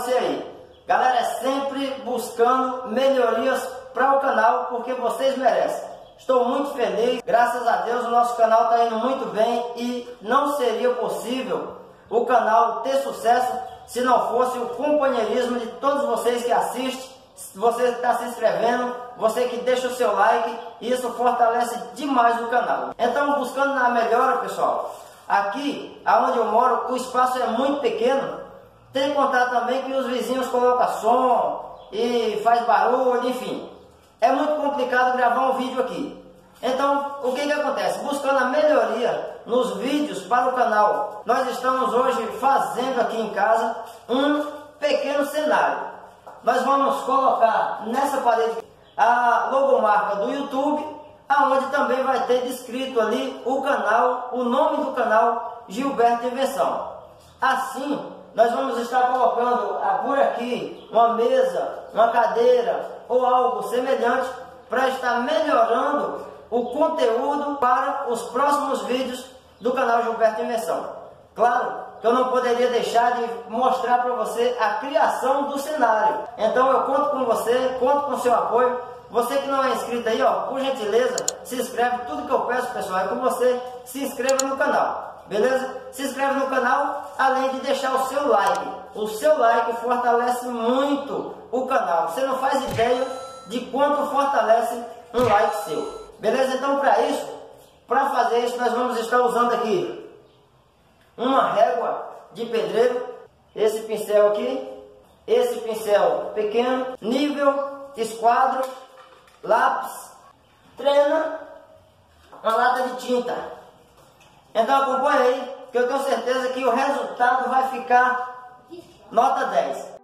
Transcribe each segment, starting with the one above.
você aí. Galera, é sempre buscando melhorias para o canal, porque vocês merecem. Estou muito feliz, graças a Deus o nosso canal está indo muito bem e não seria possível o canal ter sucesso se não fosse o companheirismo de todos vocês que assistem, você que está se inscrevendo, você que deixa o seu like, e isso fortalece demais o canal. Então, buscando na melhora, pessoal, aqui onde eu moro o espaço é muito pequeno, tem que contar também que os vizinhos colocam som e faz barulho, enfim. É muito complicado gravar um vídeo aqui. Então, o que acontece? Buscando a melhoria nos vídeos para o canal, nós estamos hoje fazendo aqui em casa um pequeno cenário. Nós vamos colocar nessa parede a logomarca do YouTube, aonde também vai ter descrito ali o canal, o nome do canal Gilberto Invenção. Assim, nós vamos estar colocando por aqui uma mesa, uma cadeira ou algo semelhante para estar melhorando o conteúdo para os próximos vídeos do canal Gilberto Invenção. Claro que eu não poderia deixar de mostrar para você a criação do cenário. Então eu conto com você, conto com o seu apoio. Você que não é inscrito aí, ó, por gentileza, se inscreve. Tudo que eu peço, pessoal, é que você se inscreva no canal. Beleza? Se inscreve no canal, além de deixar o seu like. O seu like fortalece muito o canal. Você não faz ideia de quanto fortalece um like seu. Beleza? Então, para fazer isso, nós vamos estar usando aqui uma régua de pedreiro, esse pincel aqui, esse pincel pequeno, nível, esquadro, lápis, trena, uma lata de tinta. Então acompanha aí, que eu tenho certeza que o resultado vai ficar nota 10.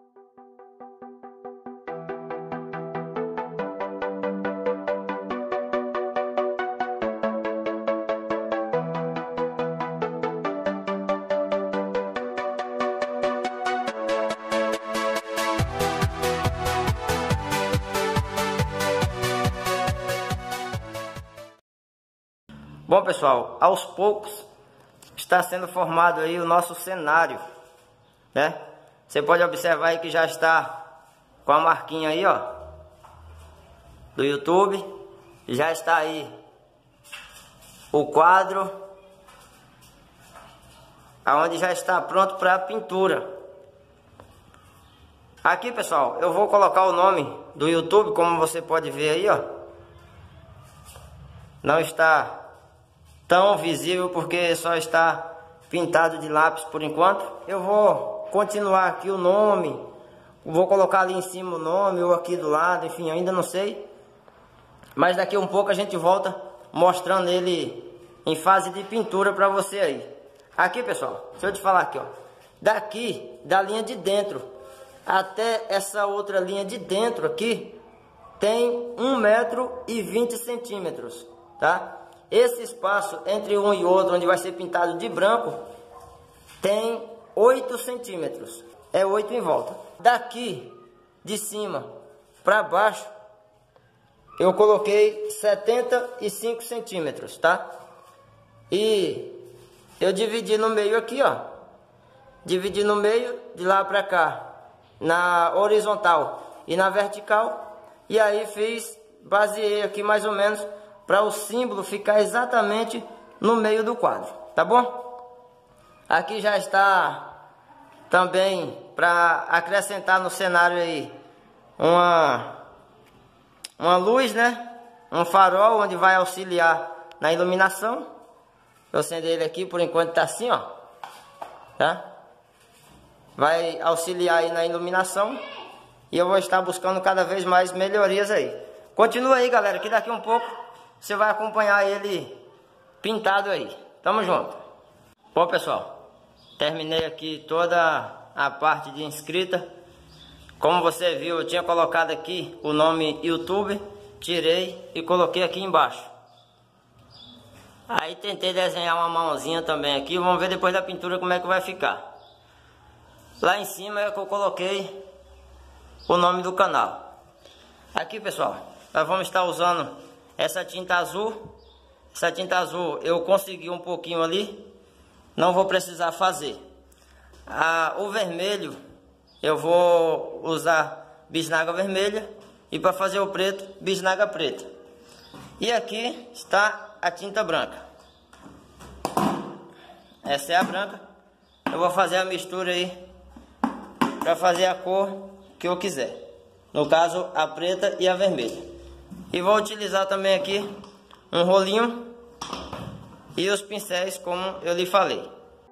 Bom, pessoal, aos poucos está sendo formado aí o nosso cenário, né? Você pode observar aí que já está com a marquinha aí, ó, do YouTube. Já está aí o quadro, aonde já está pronto para a pintura. Aqui, pessoal, eu vou colocar o nome do YouTube, como você pode ver aí, ó. Não está tão visível porque só está pintado de lápis por enquanto. Eu vou continuar aqui o nome, vou colocar ali em cima o nome ou aqui do lado, enfim, ainda não sei. Mas daqui a um pouco a gente volta mostrando ele em fase de pintura para você aí. Aqui, pessoal, deixa eu te falar aqui, ó. Daqui, da linha de dentro até essa outra linha de dentro aqui, tem 1,20 m, tá? Esse espaço entre um e outro, onde vai ser pintado de branco, tem 8 centímetros. É 8 em volta. Daqui de cima para baixo, eu coloquei 75 centímetros, tá? E eu dividi no meio aqui, ó. Dividi no meio, de lá para cá, na horizontal e na vertical. E aí baseei aqui mais ou menos para o símbolo ficar exatamente no meio do quadro, tá bom? Aqui já está também para acrescentar no cenário aí uma luz, né? Um farol onde vai auxiliar na iluminação. Eu acender ele aqui, por enquanto tá assim, ó, tá? Vai auxiliar aí na iluminação e eu vou estar buscando cada vez mais melhorias aí. Continua aí, galera, que daqui um pouco você vai acompanhar ele pintado aí. Tamo junto. Bom, pessoal, terminei aqui toda a parte de inscrita. Como você viu, eu tinha colocado aqui o nome YouTube, tirei e coloquei aqui embaixo. Aí tentei desenhar uma mãozinha também aqui. Vamos ver depois da pintura como é que vai ficar. Lá em cima é que eu coloquei o nome do canal. Aqui, pessoal, nós vamos estar usando essa tinta azul. Essa tinta azul eu consegui um pouquinho ali, não vou precisar fazer. O vermelho eu vou usar bisnaga vermelha e para fazer o preto, bisnaga preta. E aqui está a tinta branca. Essa é a branca. Eu vou fazer a mistura aí para fazer a cor que eu quiser. No caso, a preta e a vermelha. E vou utilizar também aqui um rolinho e os pincéis, como eu lhe falei.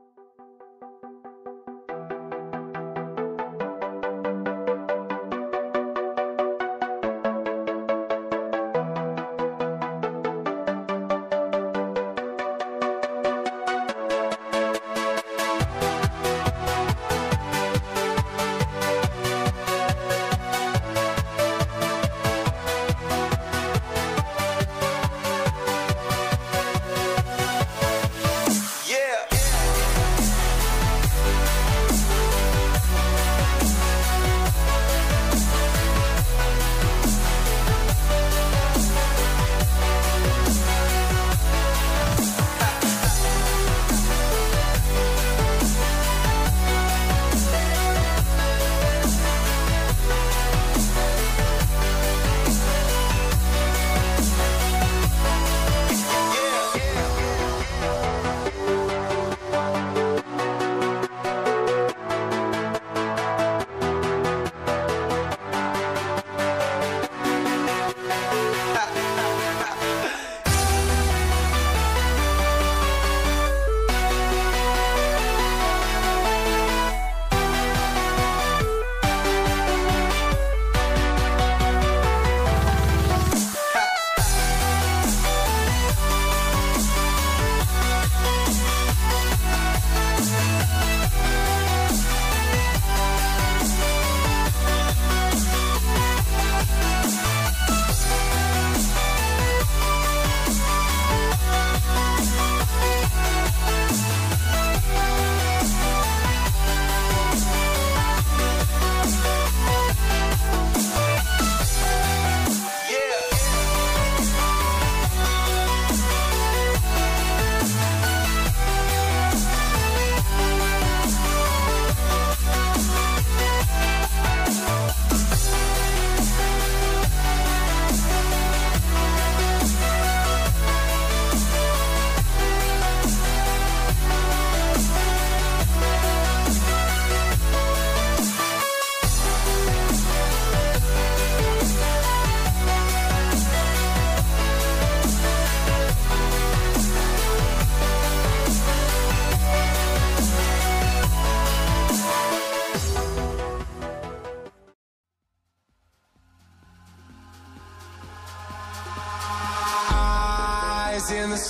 In the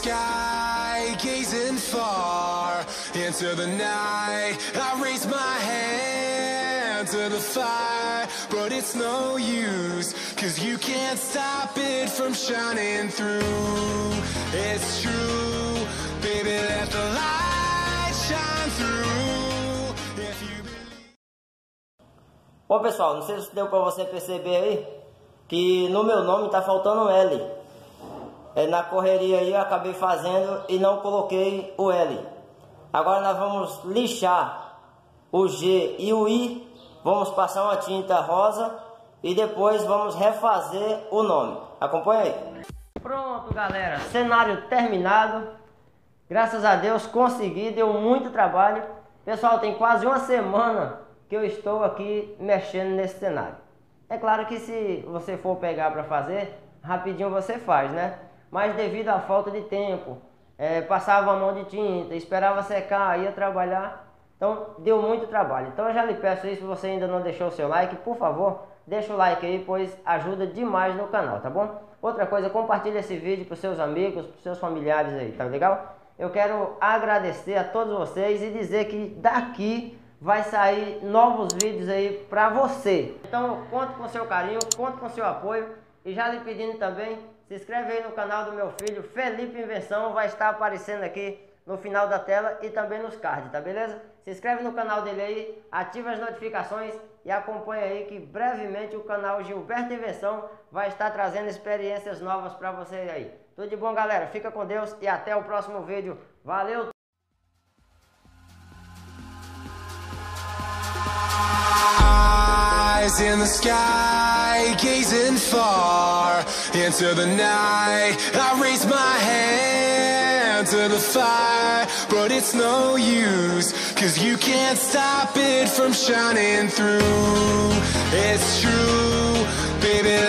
sky, gazing far into the night, I raise my hand to the fire, but it's no use, 'cause you can't stop it from shining through. It's true, baby, let the light shine through. If you believe... Bom, pessoal, não sei se deu para você perceber aí que no meu nome tá faltando um L. Na correria aí eu acabei fazendo e não coloquei o L. Agora nós vamos lixar o G e o I. Vamos passar uma tinta rosa e depois vamos refazer o nome. Acompanha aí. Pronto, galera, cenário terminado. Graças a Deus consegui, deu muito trabalho. Pessoal, tem quase uma semana que eu estou aqui mexendo nesse cenário. É claro que se você for pegar para fazer, rapidinho você faz, né? Mas devido à falta de tempo, passava a mão de tinta, esperava secar, ia trabalhar, então deu muito trabalho. Então eu já lhe peço aí, se você ainda não deixou o seu like, por favor, deixa o like aí, pois ajuda demais no canal, tá bom? Outra coisa, compartilha esse vídeo para os seus amigos, para os seus familiares aí, tá legal? Eu quero agradecer a todos vocês e dizer que daqui vai sair novos vídeos aí para você. Então conto com seu carinho, conto com seu apoio e já lhe pedindo também, se inscreve aí no canal do meu filho Felipe Invenção, vai estar aparecendo aqui no final da tela e também nos cards, tá beleza? Se inscreve no canal dele aí, ativa as notificações e acompanha aí que brevemente o canal Gilberto Invenção vai estar trazendo experiências novas para você aí. Tudo de bom, galera, fica com Deus e até o próximo vídeo. Valeu! in the sky, gazing far into the night. I raise my hand to the fire, but it's no use, 'cause you can't stop it from shining through. It's true, baby,